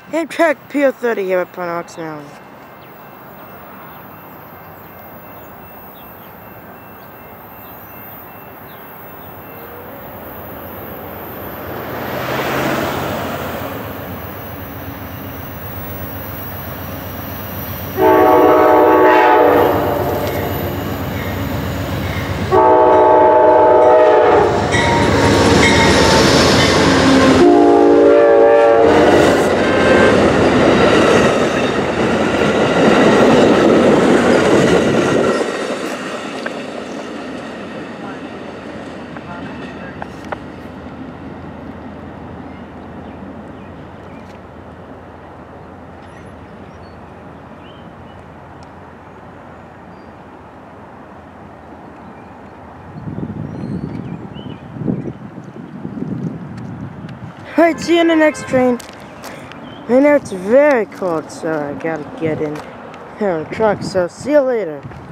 Amtrak P030 here at Point Oxon Island. Alright, see you on the next train. I know it's very cold, so I gotta get in here on the truck, so see you later.